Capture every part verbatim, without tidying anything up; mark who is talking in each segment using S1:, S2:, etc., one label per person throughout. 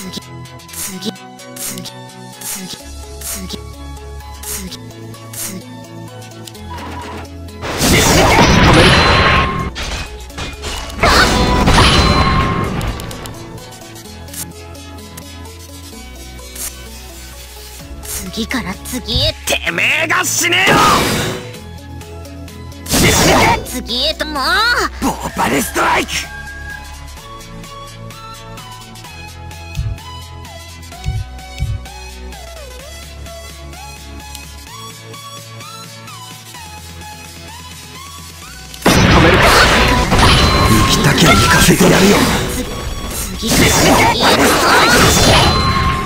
S1: 次次次次次次次次から次へ。
S2: てめえが死ねよ。
S1: 次へともう
S2: ボーバルストライク。生きたきゃ行かせてやるよ。
S1: 次から次へと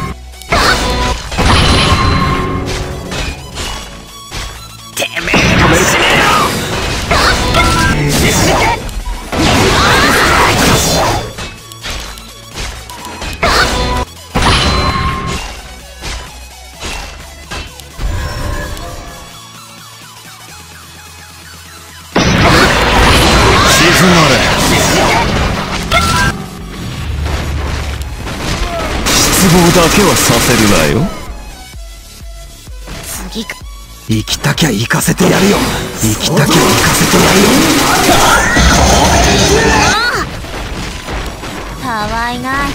S2: 失望だけはさせるなよ。
S1: 次か
S2: 生きたきゃ行かせてやるよ。生きたきゃ行かせてやるよ。
S1: たわいない。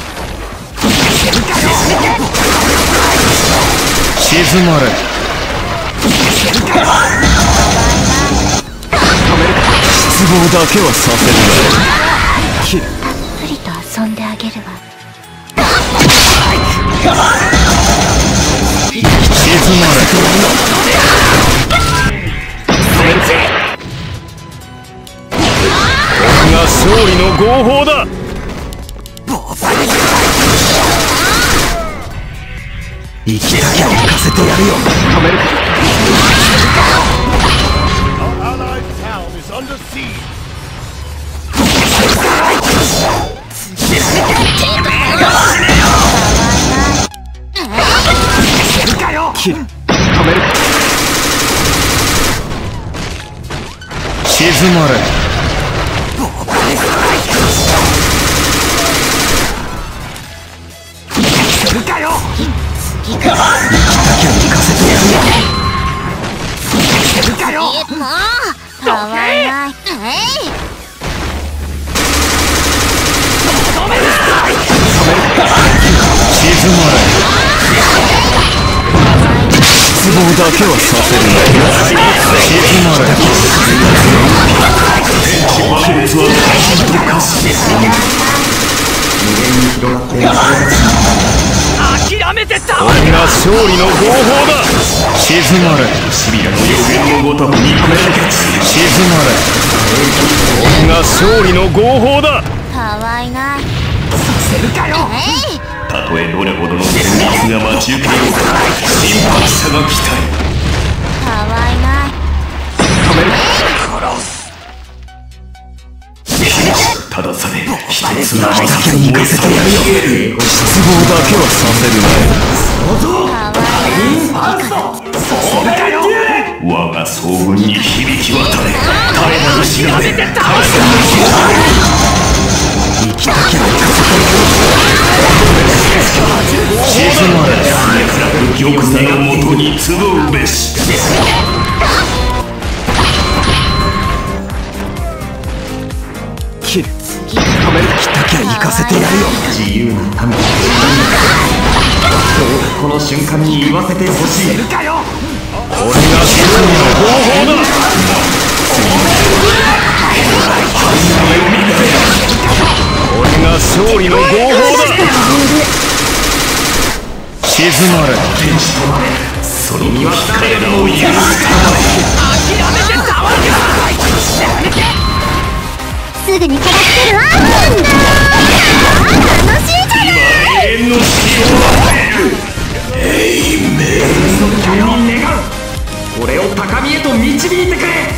S2: 静まれ。失望だけはさせるなよ。切る。
S1: たっぷりと遊んであげるわ。
S2: 静まれ。俺が勝利の合法だ。生きたきゃ行かせてやるよ。切る。止める。静まれ。するかよ。
S1: 次から
S2: 生きたきゃ行かせてやるよ。するかよ。
S1: もうたわいない。えい
S2: 静まれ。失望だけはさせるなよ。静まれ。亀裂は大事と化し、無限に広がって諦めてた。俺が勝利の合法だ。静まれ。シビラの予言のごとくに込められて静まれ。俺が勝利の合法だ。
S1: たわいない。
S2: させるかよ。
S1: えい
S2: たとえどれほどの現実が待ち受けようか、心拍者が来たい。
S1: たわいない。
S2: 止める。たださね、一つの生きたきゃ行かせてやるよ。失望だけはさせるなよ。
S1: たわいない。
S2: そうだよ。我が総軍に響き渡れ。誰なる知らせて大戦の日だ。生きたきゃ行かせてやるよ。静まれ。玉座のもとに集うべし。切る。止める。来たきゃ行かせてやるよ。自由な民。どうかこの瞬間に言わせてほしい。俺が勝利の合法だ。俺が勝利の合法だ。静まれ。その身は彼らを許すか。諦めてたわけだ。
S1: すぐに片付けるわ。楽しいじゃない。
S2: 今永遠の死を与える。エイメンの救に願う。俺を高みへと導いてくれ。てめ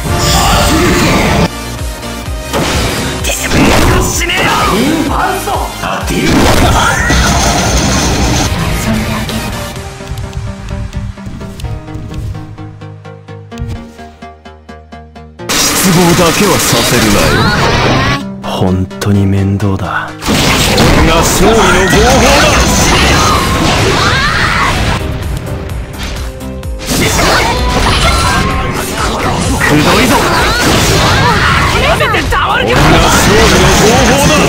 S2: えが死ねよ。インファンソ当てる。
S1: 遊んであげるわ。
S2: 失望だけはさせるなよ。本当に面倒だ。俺が勝利の合法だ。 くどいぞ。俺が勝利の方法だ。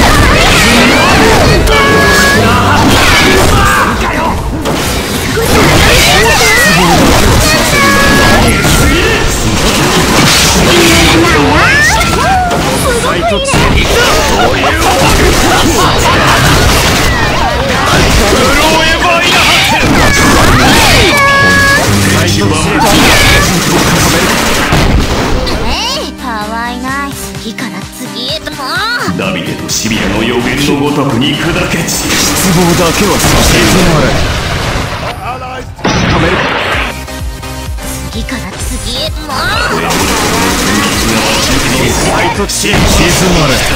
S2: ダビデとシビアの予言のごとくに砕け散失望だけはさせ止める。
S1: 次から次へも
S2: う静まれ。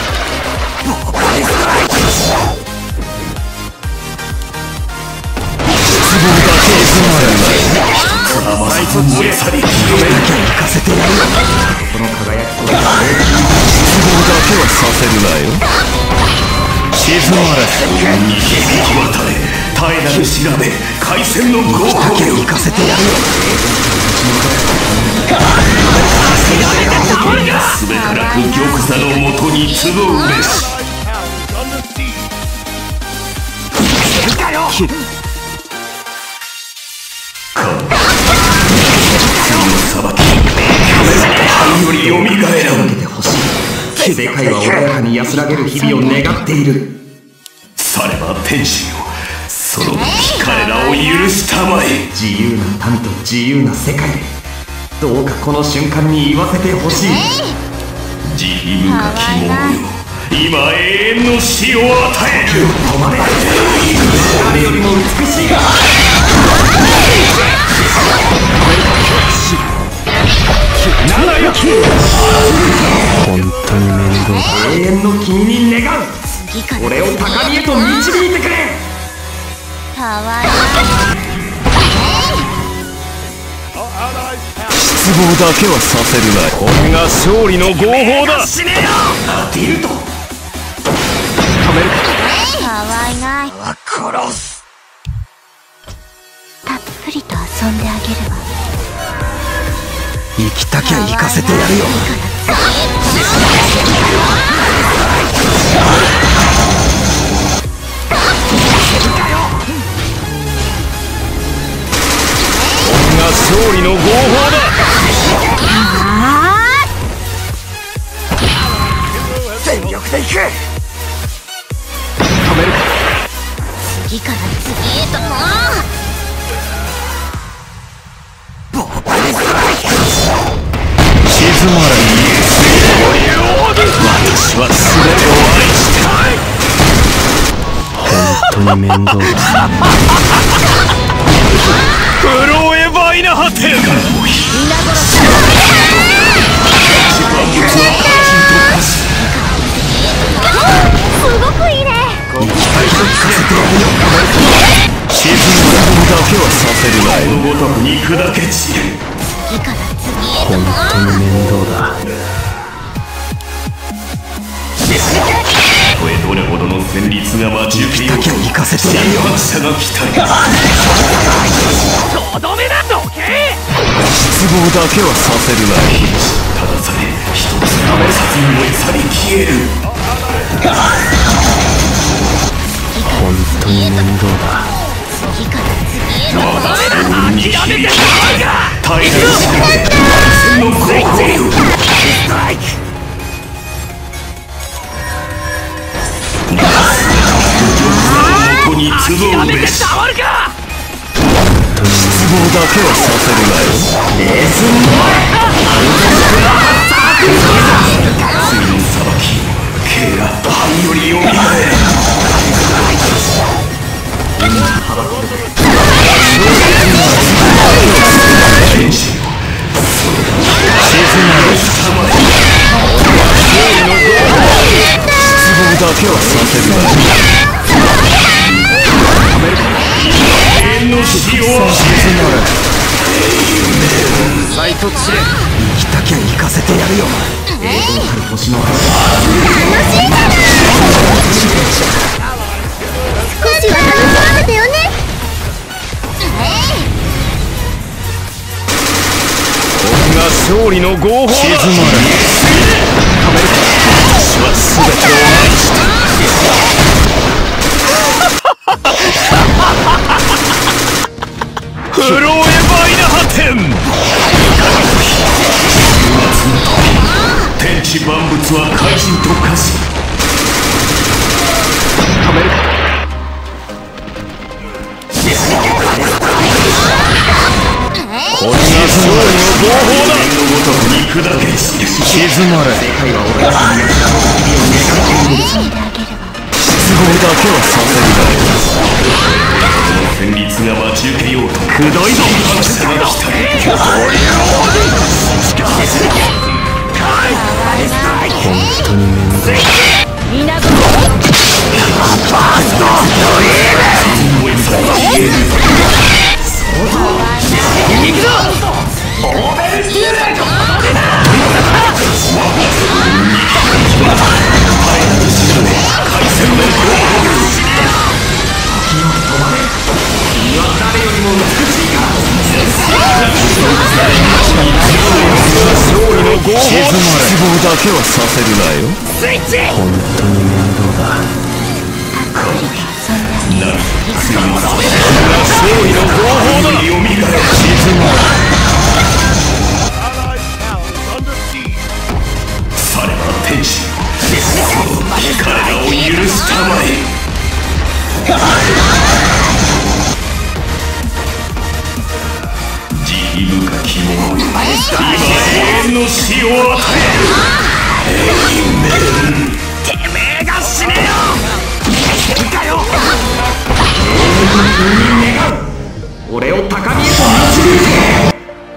S2: 失望だけは静まれ。甘さと燃え去り止めなきゃ行かせてやるよ。この輝きを失望だけはさせるなよ。静まれ。運に響き渡れ。絶えなる調べ海戦の合法を行かせてやるよ。すべからく玉座のもとに集うべし。切る裁き灰よりよみがえらせてほしい。世界は穏やかに安らげる日々を願っている。されば天使よ、その時彼らを許したまえ。自由な民と自由な世界でどうかこの瞬間に言わせてほしい。慈悲深き者よ、今永遠の死を与える。止まれ。誰よりも美しいがなんよ。本当に面倒だ。永遠の君に願う。俺を高みへと導いてくれ。
S1: かわいい。
S2: 失望だけはさせるな。これが勝利の合法だ。死ねよ。ディルト止める。
S1: かわいない。
S2: 殺す。
S1: たっぷりと遊んであげるわ。
S2: 生きたきゃ行かせてやるよ。これが勝利の合法だ。全力で行く。止めるか。
S1: 次から次へとも
S2: 静まれ。私は全てを愛して本当に面倒だ。震えばいな果て。
S1: 皆殺しすごくいいね。
S2: 生きたいと聞かせてやるよ。沈むだけはさせるなよ。ごとくに砕け散る。
S1: 次から次へと
S2: 本当に面倒だ。たとえどれほどの戦慄が待ち受けようと行かせてやるよ。者が来たりとどめだ。どけ。失望だけはさせるなよ。たださえ一つなめさずに燃え去り消える。本当に面倒だ。
S1: 次から次へとも
S2: 運に響き耐えなるしの合法よ。ストライク。ここに集うべし。本当に失望だけはさせるなよ。レースン罪の裁き刑が灰よりよみがえる。天使よ、静まれ。失望だけはさせるなよ。永遠の死を静まれ。再突し生きたきゃ行かせてやるよ。永遠なる星の花。
S1: 楽しいじゃない。少しは楽しませてよね。
S3: 勝利の合法だ。静まれ。私は全てを愛した。フローエバイナハテン。天地万物は怪人と化し、止めるか。これが勝利の合法だ。のごとくに砕け静まれ。世界は俺が死にやった日々を願っている。失望だけはさせるだろう。戦慄が待ち受けようとくどいぞ。神様が来た。本当に面倒だ。皆分行くぞ。オーベルスティーレント。海戦の君は誰よりも美しいか。勝利の合法。静まれ。失望だけはさせるなよ。スイッチ。本当に面倒だ。勝利の合法だ。静まれ。されば天使、彼らを許したまえ。慈悲深き者よ、今永遠の死を与える。エイメン。てめえが死ねよ。いいかよ。俺を高みへと導いて。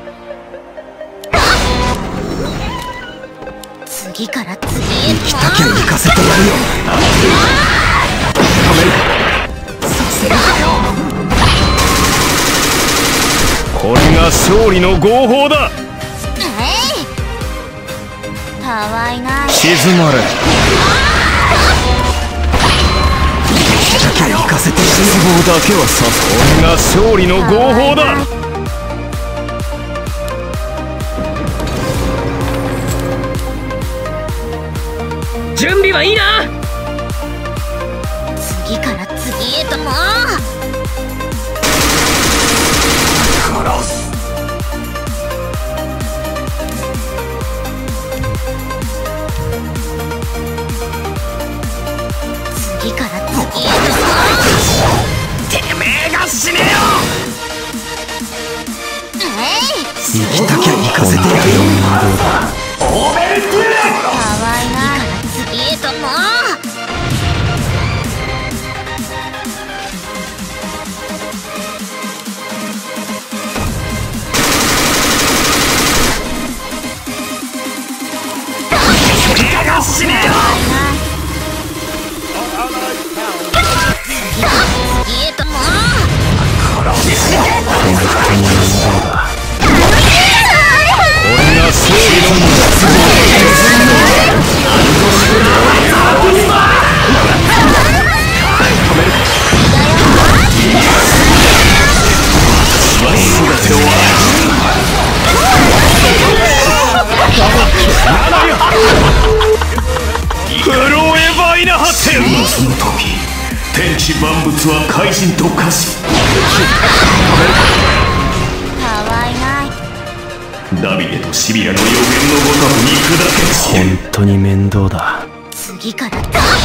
S1: 次から次へ
S3: 生きたきゃ行かせてやるよ。止めるか。させるかよ。これが勝利の合法だ。
S1: えい、たわいない。
S3: 静まれ。生きたきゃ行かせてやるよ。失望だけはさせ。これが勝利の合法だ。準備はいいな。
S1: 次から次へともう。
S3: 殺す。
S1: 次から次へともう。
S3: てめえが死ねよ。
S1: えい、
S3: 生きたきゃ行かせてやるよ。オーベルティーレ。
S1: たわいない。次へともう。
S3: 俺が死ねよ。
S1: 次へともう。
S3: 殺す。本当に面倒だ。俺が勝利のもの。フローエバイナハテン。その時、天地万物は怪人と化し。
S1: たわいない。
S3: ダビデとシビラの予言のごとくに砕け。本当に面倒だ。
S1: 次から次へとも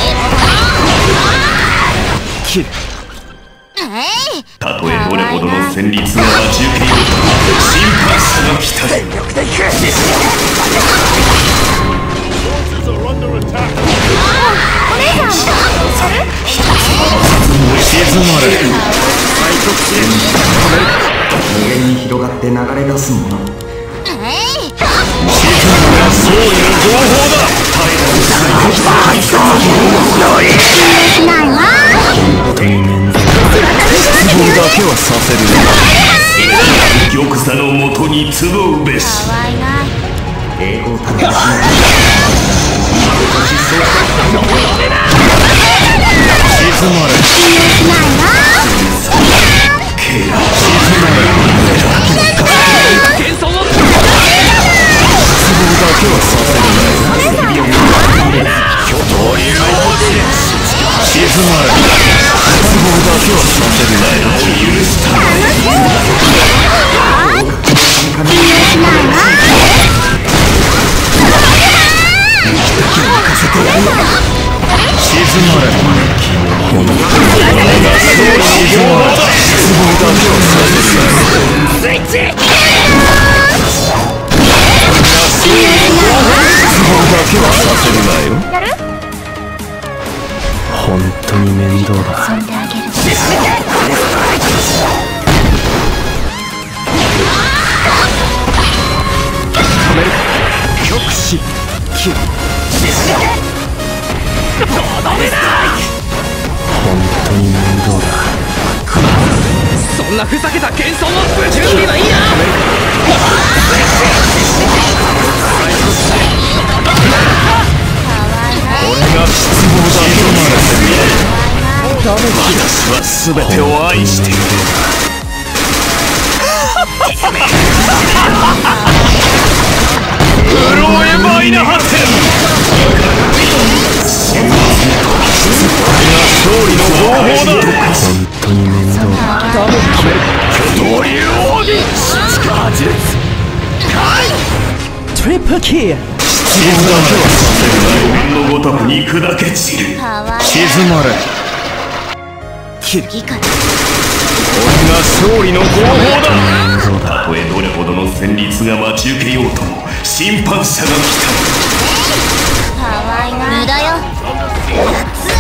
S1: う。
S3: 切る。
S1: えい、
S3: たとえどれほどの戦慄が待ち受けようと、審判者が来た。全力で行く。静まれ。無限に広がって流れ出すもの。
S1: えい、
S3: 静まれ。勝利の合法だ。
S1: ないわ。
S3: 本当に面倒だ。失望だけはさせるね。玉座のもとに集うべし。
S1: たわいない。
S3: 栄光たるや静まれ。
S1: ないわ。
S3: ケラ。静まれ。 本当に面倒だ。
S1: 遊んであげる。
S3: 極死キル。本当に面倒だ。
S4: そんなふざけた謙遜を準備はいいな。
S3: 俺が失望だけ私は全てを愛している。潤えばいなはってん。勝利の方法だ。本当に面倒だ。巨頭竜王にトリプルキル。失望だけはさせるなよ。のごとくに砕け散る。
S1: かわいい。
S3: 沈まれ。
S1: 次から。
S3: 俺が勝利の方法だ。
S2: たとえどれほどの戦慄が待ち受けようとも審判者が来た。
S1: かわいいな。無駄よ。